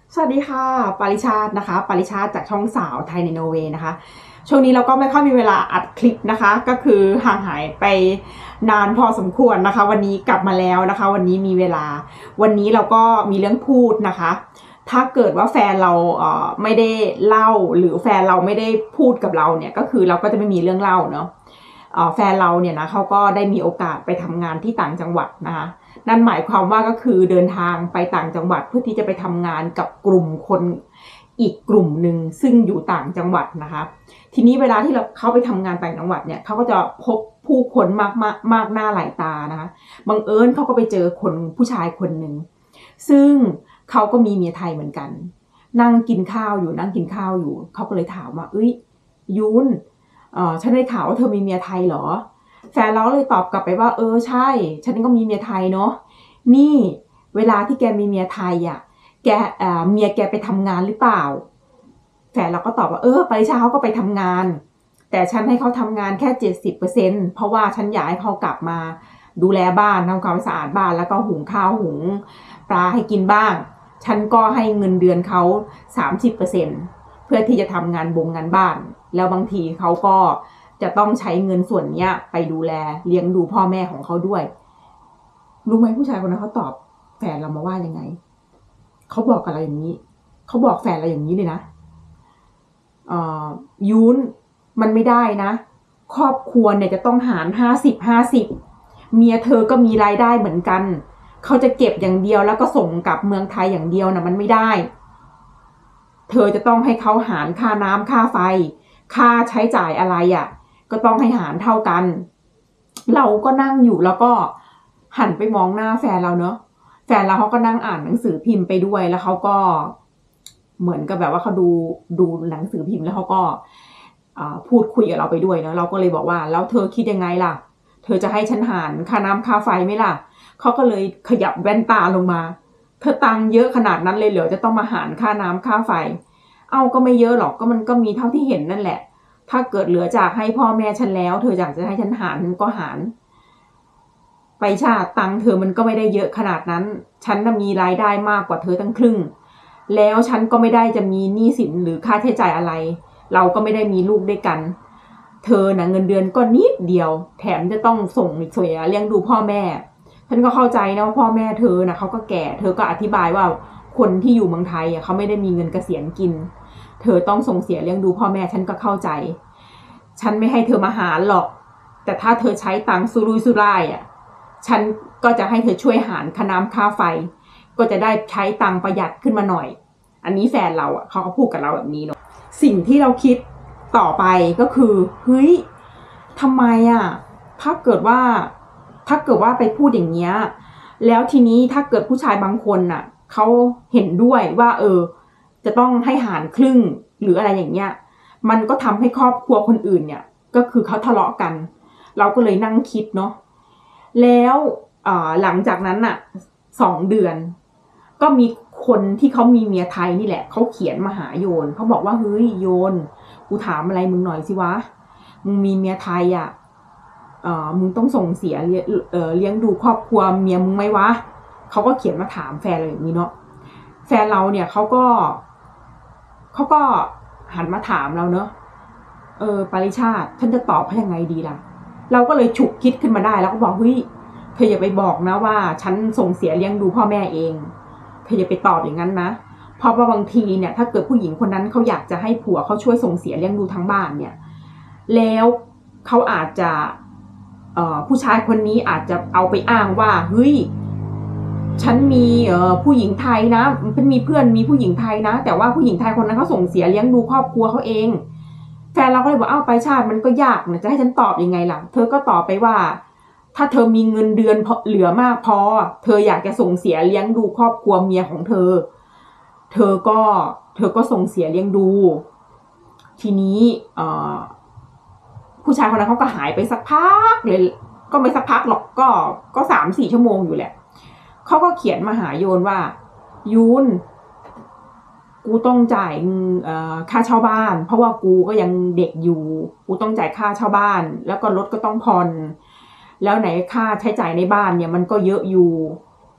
สวัสดีค่ะปาริชาตินะคะปาริชาติจากช่องสาวไทยในนอร์เวย์นะคะช่วงนี้เราก็ไม่ค่อยมีเวลาอัดคลิปนะคะก็คือห่างหายไปนานพอสมควรนะคะวันนี้กลับมาแล้วนะคะวันนี้มีเวลาวันนี้เราก็มีเรื่องพูดนะคะถ้าเกิดว่าแฟนเราไม่ได้เล่าหรือแฟนเราไม่ได้พูดกับเราเนี่ยก็คือเราก็จะไม่มีเรื่องเล่าเนาะแฟนเราเนี่ยนะเขาก็ได้มีโอกาสไปทำงานที่ต่างจังหวัดนะคะนั่นหมายความว่าก็คือเดินทางไปต่างจังหวัดเพื่อที่จะไปทำงานกับกลุ่มคนอีกกลุ่มหนึ่งซึ่งอยู่ต่างจังหวัดนะคะทีนี้เวลาที่เขาไปทำงานต่างจังหวัดเนี่ยเขาก็จะพบผู้คนมากหน้าหลายตานะคะบังเอิญเขาก็ไปเจอคนผู้ชายคนหนึ่งซึ่งเขาก็มีเมียไทยเหมือนกันนั่งกินข้าวอยู่เขาก็เลยถามว่าเอ้ยยุนฉันได้ข่าวว่าเธอมีเมียไทยเหรอแฟนเราเลยตอบกลับไปว่าใช่ฉันก็มีเมียไทยเนาะนี่เวลาที่แกมีเมียไทยอ่ะแกเมียแกไปทำงานหรือเปล่าแฟนเราก็ตอบว่าปริชาเขาก็ไปทำงานแต่ฉันให้เขาทำงานแค่70%เพราะว่าฉันอยากให้เขากลับมาดูแลบ้านทำความสะอาดบ้านแล้วก็หุงข้าวหุงปลาให้กินบ้างฉันก็ให้เงินเดือนเขา30%เพื่อที่จะทำงานบ้านแล้วบางทีเขาก็จะต้องใช้เงินส่วนนี้ไปดูแลเลี้ยงดูพ่อแม่ของเขาด้วยรู้ไหมผู้ชายคนนั้นเขาตอบแฟนเรามาว่ายังไงเขาบอกกับเราอย่างนี้เขาบอกแฟนเราอย่างนี้เลยนะยุ้นมันไม่ได้นะครอบครัวเนี่ยจะต้องหาร50-50เมียเธอก็มีรายได้เหมือนกันเขาจะเก็บอย่างเดียวแล้วก็ส่งกลับเมืองไทยอย่างเดียวนะมันไม่ได้เธอจะต้องให้เขาหารค่าน้ำค่าไฟค่าใช้จ่ายอะไรอ่ะก็ต้องให้หารเท่ากันเราก็นั่งอยู่แล้วก็หันไปมองหน้าแฟนเราเนอะแฟนเราเขาก็นั่งอ่านหนังสือพิมพ์ไปด้วยแล้วเขาก็เหมือนกับแบบว่าเขาดูหนังสือพิมพ์แล้วเขาก็พูดคุยกับเราไปด้วยเนอะเราก็เลยบอกว่าแล้วเธอคิดยังไงล่ะเธอจะให้ฉันหารค่าน้ำค่าไฟไหมล่ะเขาก็เลยขยับแว่นตาลงมาเธอตังค์เยอะขนาดนั้นเลยเหรอจะต้องมาหารค่าน้ำค่าไฟก็ไม่เยอะหรอกก็มันก็มีเท่าที่เห็นนั่นแหละถ้าเกิดเหลือจากให้พ่อแม่ฉันแล้วเธออยากจะให้ฉันหารก็หารไปชาติตังค์เธอมันก็ไม่ได้เยอะขนาดนั้นฉันน่ะมีรายได้มากกว่าเธอตั้งครึ่งแล้วฉันก็ไม่ได้จะมีหนี้สินหรือค่าใช้จ่ายอะไรเราก็ไม่ได้มีลูกด้วยกันเธอน่ะเงินเดือนก็นิดเดียวแถมจะต้องส่งเสียเลี้ยงดูพ่อแม่ฉันก็เข้าใจนะว่าพ่อแม่เธอน่ะเขาก็แก่เธอก็อธิบายว่าคนที่อยู่เมืองไทยเขาไม่ได้มีเงินเกษียณกินเธอต้องส่งเสียเลี้ยงดูพ่อแม่ฉันก็เข้าใจฉันไม่ให้เธอมาหารหรอกแต่ถ้าเธอใช้ตังค์สุรุ่ยสุร่ายฉันก็จะให้เธอช่วยหารค่าน้ำค่าไฟก็จะได้ใช้ตังค์ประหยัดขึ้นมาหน่อยอันนี้แฟนเราเขาก็พูดกับเราแบบนี้เนาะสิ่งที่เราคิดต่อไปก็คือเฮ้ยทำไมถ้าเกิดว่าไปพูดอย่างเงี้ยแล้วทีนี้ถ้าเกิดผู้ชายบางคนเขาเห็นด้วยว่าจะต้องให้หารครึ่งหรืออะไรอย่างเงี้ยมันก็ทำให้ครอบครัวคนอื่นเนี่ยก็คือเขาทะเลาะกันเราก็เลยนั่งคิดเนาะแล้วหลังจากนั้น2 เดือนก็มีคนที่เขามีเมียไทยนี่แหละเขาเขียนมาหาโยนเขาบอกว่าเฮ้ยโยนกูถามอะไรมึงหน่อยสิวะมึงมีเมียไทยมึงต้องส่งเสียเลี้ยงดูครอบครัวเมียมึงไหมวะเขาก็เขียนมาถามแฟนเราอย่างนี้เนาะแฟนเราเนี่ยเขาก็หันมาถามเราเนาะปริชาติฉันจะตอบให้ยังไงดีล่ะเราก็เลยฉุกคิดขึ้นมาได้แล้วก็บอกเฮ้ยเธออย่าไปบอกนะว่าฉันส่งเสียเลี้ยงดูพ่อแม่เองเธออย่าไปตอบอย่างนั้นนะเพราะว่าบางทีเนี่ยถ้าเกิดผู้หญิงคนนั้นเขาอยากจะให้ผัวเขาช่วยส่งเสียเลี้ยงดูทั้งบ้านเนี่ยแล้วเขาอาจจะผู้ชายคนนี้อาจจะเอาไปอ้างว่าเฮ้ยฉันมีผู้หญิงไทยนะฉันมีเพื่อนมีผู้หญิงไทยนะแต่ว่าผู้หญิงไทยคนนั้นเขาส่งเสียเลี้ยงดูครอบครัวเขาเองแฟนเราก็เลยบอกไปชาติมันก็ยากนะจะให้ฉันตอบยังไงล่ะเธอก็ตอบไปว่าถ้าเธอมีเงินเดือนเหลือมากพอเธออยากจะส่งเสียเลี้ยงดูครอบครัวเมียของเธอเธอก็ส่งเสียเลี้ยงดูทีนี้ผู้ชายคนนั้นเขาก็หายไปสักพักเลยก็ไม่สักพักหรอกก็3-4 ชั่วโมงอยู่แหละเขาก็เขียนมาหาโยนว่ายูนกูต้องจ่ายค่าเช่าบ้านเพราะว่ากูก็ยังเด็กอยู่กูต้องจ่ายค่าเช่าบ้านแล้วก็รถก็ต้องผ่อนแล้วไหนค่าใช้จ่ายในบ้านเนี่ยมันก็เยอะอยู่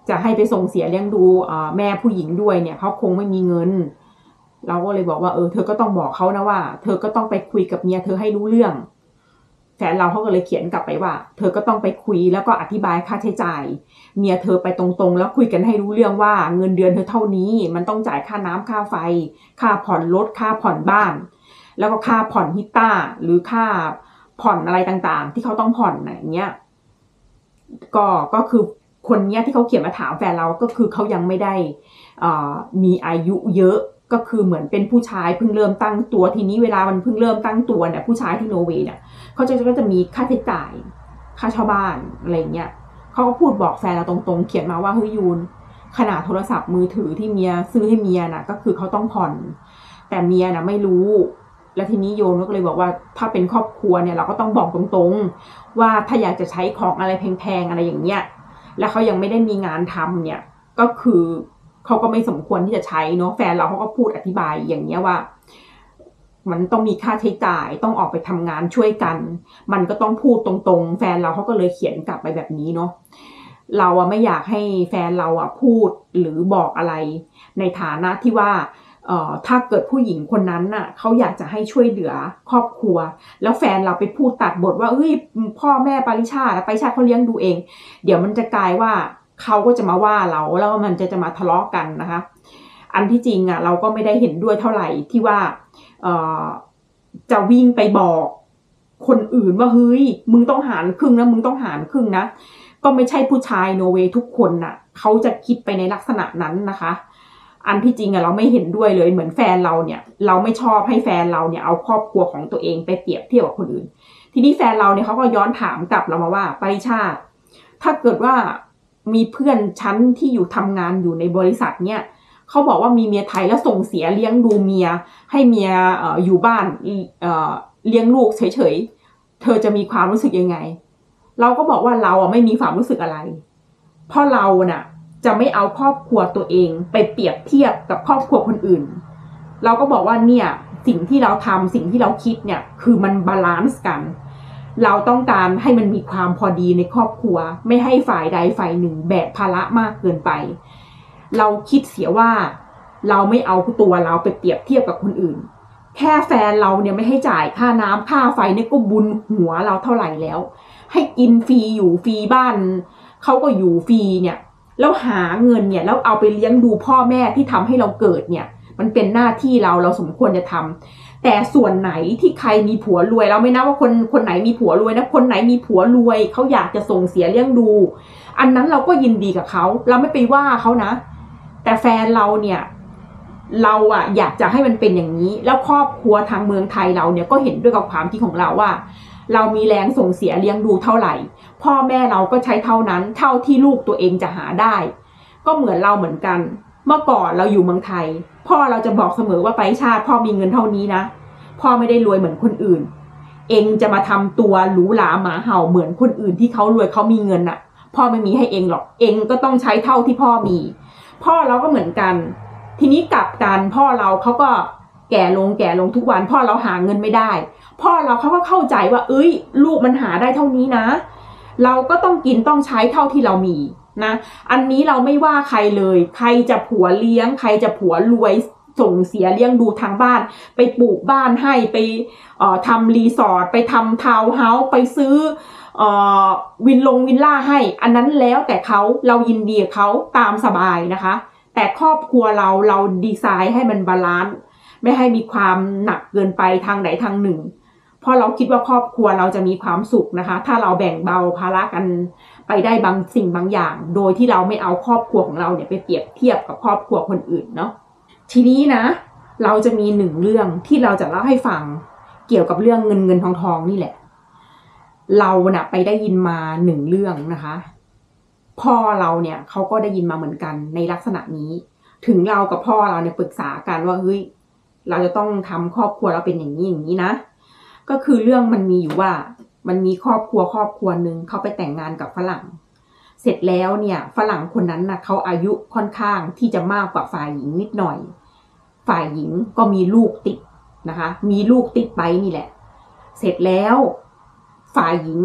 จะให้ไปส่งเสียเลี้ยงดูแม่ผู้หญิงด้วยเนี่ยเขาคงไม่มีเงินเราก็เลยบอกว่าเธอก็ต้องบอกเขานะว่าเธอก็ต้องไปคุยกับเมียเธอให้รู้เรื่องแฟนเราเขาก็เลยเขียนกลับไปว่าเธอก็ต้องไปคุยแล้วก็อธิบายค่าใช้จ่ายเมียเธอไปตรงๆแล้วคุยกันให้รู้เรื่องว่าเงินเดือนเธอเท่านี้มันต้องจ่ายค่าน้ำค่าไฟค่าผ่อนรถค่าผ่อนบ้านแล้วก็ค่าผ่อนฮิต้าหรือค่าผ่อนอะไรต่างๆที่เขาต้องผ่อนอย่างเงี้ยก็คือคนเนี้ยที่เขาเขียนมาถามแฟนเราก็คือเขายังไม่ได้มีอายุเยอะก็คือเหมือนเป็นผู้ชายเพิ่งเริ่มตั้งตัวทีนี้เวลามันเพิ่งเริ่มตั้งตัวเนี่ยผู้ชายที่โนเวย์เนี่ยเขาก็จะมีค่าใช้จ่ายค่าเช่าบ้านอะไรเงี้ยเขาก็พูดบอกแฟนเราตรงๆเขียนมาว่าเฮ้ยยูนขนาดโทรศัพท์มือถือที่เมียซื้อให้เมียน่ะก็คือเขาต้องผ่อนแต่เมียน่ะไม่รู้แล้วทีนี้โยนก็เลยบอกว่าถ้าเป็นครอบครัวเนี่ยเราก็ต้องบอกตรงๆว่าถ้าอยากจะใช้ของอะไรแพงๆอะไรอย่างเงี้ยแล้วเขายังไม่ได้มีงานทำเนี่ยก็คือเขาก็ไม่สมควรที่จะใช้เนาะแฟนเราเขาก็พูดอธิบายอย่างเงี้ยว่ามันต้องมีค่าใช้จ่ายต้องออกไปทำงานช่วยกันมันก็ต้องพูดตรงๆแฟนเราเขาก็เลยเขียนกลับไปแบบนี้เนาะเราไม่อยากให้แฟนเราพูดหรือบอกอะไรในฐานะที่ว่าถ้าเกิดผู้หญิงคนนั้นน่ะเขาอยากจะให้ช่วยเหลือครอบครัวแล้วแฟนเราไปพูดตัดบทว่าเอ้ยพ่อแม่ปาริชาติเขาเลี้ยงดูเองเดี๋ยวมันจะกลายว่าเขาก็จะมาว่าเราแล้วมันจะมาทะเลาะกันนะคะอันที่จริงเราก็ไม่ได้เห็นด้วยเท่าไหร่ที่ว่าจะวิ่งไปบอกคนอื่นว่าเฮ้ยมึงต้องหารครึ่งนะมึงต้องหารครึ่งนะก็ไม่ใช่ผู้ชายโนเวย์ทุกคนน่ะเขาจะคิดไปในลักษณะนั้นนะคะอันที่จริงเราไม่เห็นด้วยเลยเหมือนแฟนเราเนี่ยเราไม่ชอบให้แฟนเราเนี่ยเอาครอบครัวของตัวเองไปเปรียบเทียบกับคนอื่นทีนี้แฟนเราเนี่ยเขาก็ย้อนถามกลับเรามาว่าปริชาติถ้าเกิดว่ามีเพื่อนชั้นที่อยู่ทำงานอยู่ในบริษัทเนี่ยเขาบอกว่ามีเมียไทยแล้วส่งเสียเลี้ยงดูเมียให้เมียอยู่บ้านเลี้ยงลูกเฉยๆเธอจะมีความรู้สึกยังไงเราก็บอกว่าเราไม่มีความรู้สึกอะไรเพราะเราน่ะจะไม่เอาครอบครัวตัวเองไปเปรียบเทียบกับครอบครัวคนอื่นเราก็บอกว่าเนี่ยสิ่งที่เราทำสิ่งที่เราคิดเนี่ยคือมันบาลานซ์กันเราต้องการให้มันมีความพอดีในครอบครัวไม่ให้ฝ่ายใดฝ่ายหนึ่งแบกภาระมากเกินไปเราคิดเสียว่าเราไม่เอาตัวเราไปเปรียบเทียบกับคนอื่นแค่แฟนเราเนี่ยไม่ให้จ่ายค่าน้ำค่าไฟเนี่ยก็บุญหัวเราเท่าไหร่แล้วให้กินฟรีอยู่ฟรีบ้านเขาก็อยู่ฟรีเนี่ยแล้วหาเงินเนี่ยแล้วเอาไปเลี้ยงดูพ่อแม่ที่ทำให้เราเกิดเนี่ยมันเป็นหน้าที่เราสมควรจะทำแต่ส่วนไหนที่ใครมีผัวรวยเราไม่นับว่าคนไหนมีผัวรวยนะคนไหนมีผัวรวยเขาอยากจะส่งเสียเลี้ยงดูอันนั้นเราก็ยินดีกับเขาเราไม่ไปว่าเขานะแต่แฟนเราเนี่ยเราอยากจะให้มันเป็นอย่างนี้แล้วครอบครัวทางเมืองไทยเราเนี่ยก็เห็นด้วยกับความคิดของเราว่าเรามีแรงส่งเสียเลี้ยงดูเท่าไหร่พ่อแม่เราก็ใช้เท่านั้นเท่าที่ลูกตัวเองจะหาได้ก็เหมือนเราเหมือนกันเมื่อก่อนเราอยู่เมืองไทยพ่อเราจะบอกเสมอว่าไปชาติพ่อมีเงินเท่านี้นะพ่อไม่ได้รวยเหมือนคนอื่นเองจะมาทำตัวหรูหราหมาเห่าเหมือนคนอื่นที่เขารวยเขามีเงินพ่อไม่มีให้เองหรอกเองก็ต้องใช้เท่าที่พ่อมีพ่อเราก็เหมือนกันทีนี้กลับกันพ่อเราเขาก็แก่ลงทุกวันพ่อเราหาเงินไม่ได้พ่อเราเขาก็เข้าใจว่าเอ้ยลูกมันหาได้เท่านี้นะเราก็ต้องกินต้องใช้เท่าที่เรามีนะอันนี้เราไม่ว่าใครเลยใครจะผัวเลี้ยงใครจะผัวรวยส่งเสียเลี้ยงดูทางบ้านไปปลูกบ้านให้ไปทำรีสอร์ทไปทำทาวน์เฮาส์ไปซื้อวิลล่าให้อันนั้นแล้วแต่เขาเรายินดีกับเขาตามสบายนะคะแต่ครอบครัวเราดีไซน์ให้มันบาลานซ์ไม่ให้มีความหนักเกินไปทางไหนทางหนึ่งเพราะเราคิดว่าครอบครัวเราจะมีความสุขนะคะถ้าเราแบ่งเบาภาระกันไปได้บางสิ่งบางอย่างโดยที่เราไม่เอาครอบครัวของเราเนี่ยไปเปรียบเทียบกับครอบครัวคนอื่นเนาะทีนี้นะเราจะมีหนึ่งเรื่องที่เราจะเล่าให้ฟังเกี่ยวกับเรื่องเงินทองนี่แหละเราไปได้ยินมาหนึ่งเรื่องนะคะพ่อเราเนี่ยเขาก็ได้ยินมาเหมือนกันในลักษณะนี้ถึงเรากับพ่อเราเนี่ยปรึกษากันว่าเฮ้ยเราจะต้องทำครอบครัวเราเป็นอย่างนี้นะก็คือเรื่องมันมีอยู่ว่ามันมีครอบครัวหนึ่งเขาไปแต่งงานกับฝรั่งเสร็จแล้วเนี่ยฝรั่งคนนั้นเขาอายุค่อนข้างที่จะมากกว่าฝ่ายหญิงนิดหน่อยฝ่ายหญิงก็มีลูกติดนะคะมีลูกติดไปนี่แหละเสร็จแล้วฝ่ายหญิง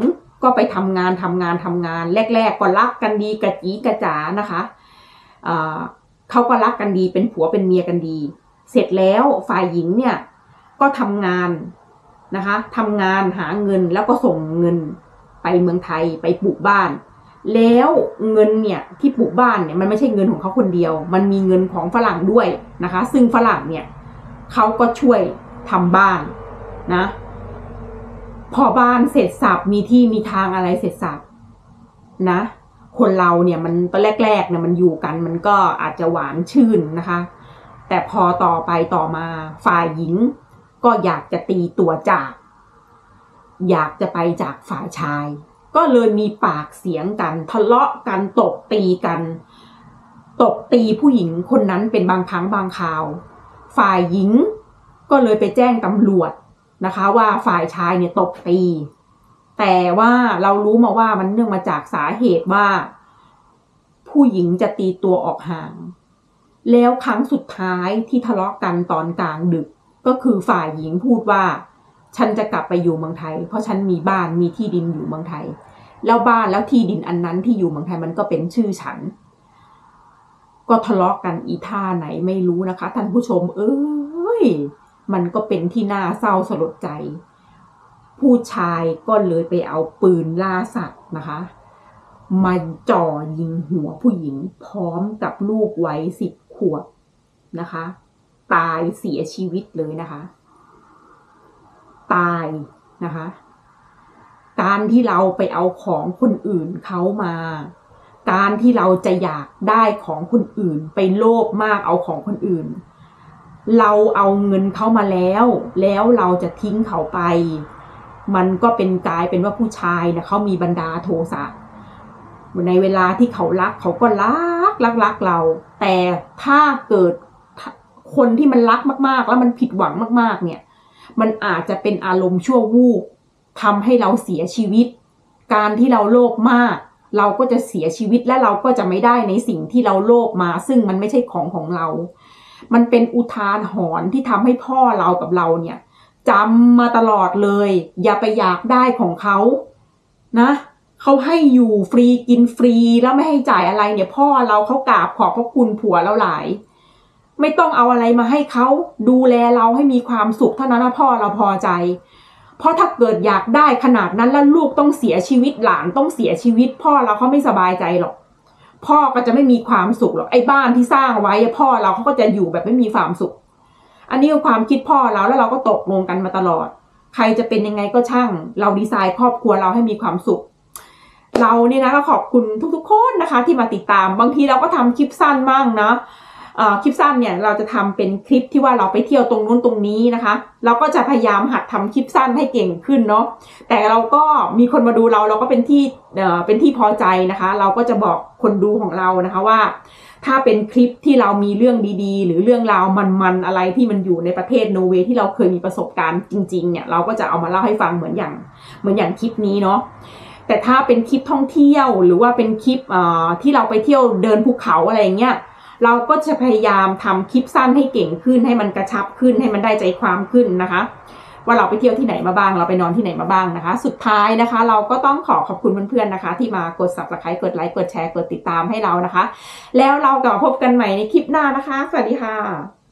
ก็ไปทำงานแรกๆก็รักกันดีกระจีกระจ๋านะคะเขาก็รักกันดีเป็นผัวเป็นเมียกันดีเสร็จแล้วฝ่ายหญิงเนี่ยก็ทำงานนะคะทำงานหาเงินแล้วก็ส่งเงินไปเมืองไทยไปปลูกบ้านแล้วเงินเนี่ยที่ปลูกบ้านเนี่ยมันไม่ใช่เงินของเขาคนเดียวมันมีเงินของฝรั่งด้วยนะคะซึ่งฝรั่งเนี่ยเขาก็ช่วยทำบ้านนะพอบ้านเสร็จสับมีที่มีทางอะไรเสร็จสับนะคนเราเนี่ยมันตอนแรกๆเนี่ยมันอยู่กันมันก็อาจจะหวานชื่นนะคะแต่พอต่อไปต่อมาฝ่ายหญิงก็อยากจะตีตัวจากอยากจะไปจากฝ่ายชายก็เลยมีปากเสียงกันทะเลาะกันตบตีกันตบตีผู้หญิงคนนั้นเป็นบางครั้งบางคราวฝ่ายหญิงก็เลยไปแจ้งตำรวจนะคะว่าฝ่ายชายเนี่ยตบตีแต่ว่าเรารู้มาว่ามันเนื่องมาจากสาเหตุว่าผู้หญิงจะตีตัวออกห่างแล้วครั้งสุดท้ายที่ทะเลาะกันตอนกลางดึกก็คือฝ่ายหญิงพูดว่าฉันจะกลับไปอยู่เมืองไทยเพราะฉันมีบ้านมีที่ดินอยู่เมืองไทยแล้วบ้านแล้วที่ดินอันนั้นที่อยู่เมืองไทยมันก็เป็นชื่อฉันก็ทะเลาะกันอีท่าไหนไม่รู้นะคะท่านผู้ชมมันก็เป็นที่น่าเศร้าสลดใจผู้ชายก็เลยไปเอาปืนล่าสัตว์นะคะมาจ่อยิงหัวผู้หญิงพร้อมกับลูกวัย10 ขวบนะคะตายเสียชีวิตเลยนะคะตายนะคะการที่เราไปเอาของคนอื่นเขามาการที่เราจะอยากได้ของคนอื่นไปโลภมากเอาของคนอื่นเราเอาเงินเขามาแล้วเราจะทิ้งเขาไปมันก็เป็นกลายเป็นว่าผู้ชายนะเขามีบันดาลโทสะในเวลาที่เขารักเขาก็รักเราแต่ถ้าเกิดคนที่มันรักมากๆแล้วมันผิดหวังมากๆเนี่ยมันอาจจะเป็นอารมณ์ชั่ววูบทำให้เราเสียชีวิตการที่เราโลภมากเราก็จะเสียชีวิตและเราก็จะไม่ได้ในสิ่งที่เราโลภมาซึ่งมันไม่ใช่ของเรามันเป็นอุทาหรณ์ที่ทำให้พ่อเรากับเราเนี่ยจำมาตลอดเลยอย่าไปอยากได้ของเขานะเขาให้อยู่ฟรีกินฟรีแล้วไม่ให้จ่ายอะไรเนี่ยพ่อเราเขากราบขอบพระคุณผัวเราหลายไม่ต้องเอาอะไรมาให้เขาดูแลเราให้มีความสุขเท่านั้นนะพ่อเราพอใจเพราะถ้าเกิดอยากได้ขนาดนั้นแล้วลูกต้องเสียชีวิตหลานต้องเสียชีวิตพ่อเราเขาไม่สบายใจหรอกพ่อก็จะไม่มีความสุขหรอกไอ้บ้านที่สร้างไว้พ่อเราเขาก็จะอยู่แบบไม่มีความสุขอันนี้คือความคิดพ่อเราแล้วเราก็ตกลงกันมาตลอดใครจะเป็นยังไงก็ช่างเราดีไซน์ครอบครัวเราให้มีความสุขเราเนี่ยนะก็ขอบคุณทุกๆคนนะคะที่มาติดตามบางทีเราก็ทำคลิปสั้นบ้างนะคลิปสั้นเนี่ยเราจะทำเป็นคลิปที่ว่าเราไปเที่ยวตรงนู้นตรงนี้นะคะเราก็จะพยายามหัดทำคลิปสั้นให้เก่งขึ้นเนาะแต่เราก็มีคนมาดูเราก็เป็นที่พอใจนะคะเราก็จะบอกคนดูของเรานะคะว่าถ้าเป็นคลิปที่เรามีเรื่องดีๆหรือเรื่องราวมันๆอะไรที่มันอยู่ในประเทศนอร์เวย์ที่เราเคยมีประสบการณ์จริงๆเนี่ยเราก็จะเอามาเล่าให้ฟังเหมือนอย่างคลิปนี้เนาะแต่ถ้าเป็นคลิปท่องเที่ยวหรือว่าเป็นคลิปที่เราไปเที่ยวเดินภูเขาอะไรอย่างเงี้ยเราก็จะพยายามทำคลิปสั้นให้เก่งขึ้นให้มันกระชับขึ้นให้มันได้ใจความขึ้นนะคะว่าเราไปเที่ยวที่ไหนมาบ้างเราไปนอนที่ไหนมาบ้างนะคะสุดท้ายนะคะเราก็ต้องขอบคุณเพื่อนๆนะคะที่มากด Subscribe กดไลค์กดแชร์กดติดตามให้เรานะคะแล้วเรากลับมาพบกันใหม่ในคลิปหน้านะคะสวัสดีค่ะ